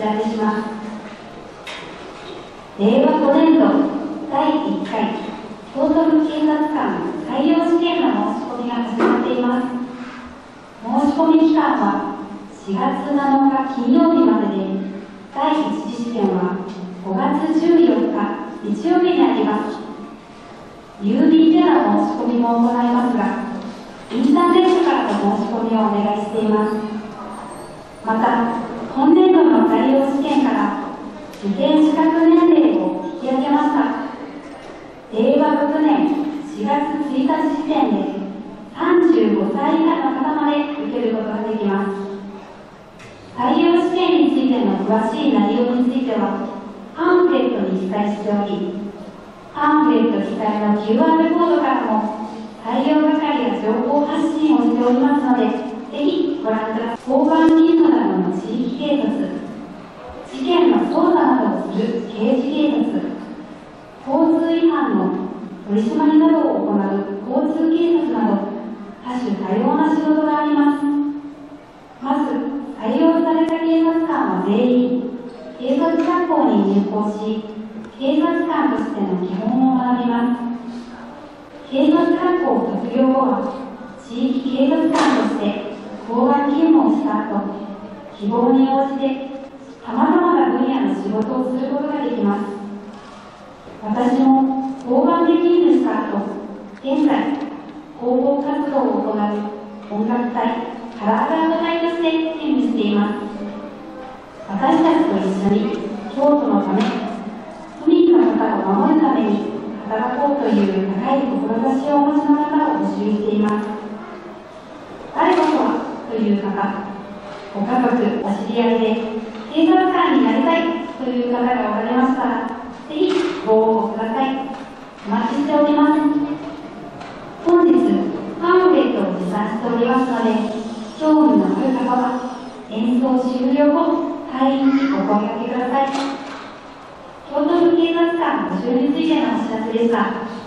らせします。令和5年度第1回京都府警察官採用試験の申し込みが始まっています。申し込み期間は4月7日金曜日までで、第1次試験は5月14日日曜日にあります。郵便での申し込みも行いますが、インターネットからの申し込みをお願いしています。また、今年度の採用試験から受験資格年齢を引き上げました。令和6年4月1日時点で35歳以下の方まで受けることができます。採用試験についての詳しい内容については、パンフレットに記載しており、パンフレット記載の QR コードからも採用係が情報発信をしておりますので、ぜひご覧ください。交番勤務などの地域警察、事件の捜査などをする刑事警察、交通違反の取り締まりなどを行う交通警察など、多種多様な仕事があります。まず、採用された警察官は全員、警察学校に入校し、警察官としての基本を学びます。警察学校卒業後は、地域警察官として交番勤務をした後、希望に応じてさまざまな分野の仕事をすることができます。私も交番で勤務した後、現在、広報活動を行う音楽隊、カラーガード隊として勤務しています。私たちと一緒に京都のため、都民の方を守るために働こうという高い志をお持ちの方を募集しています。誰こそはという方、ご家族、お知り合いで警察官になりたいという方がおられましたら、ぜひご応募ください。お待ちしております。本日、パンフレットを持参しておりますので、興味のある方は演奏終了後、隊員にお声掛けください。京都府警察官募集についてのお知らせでした。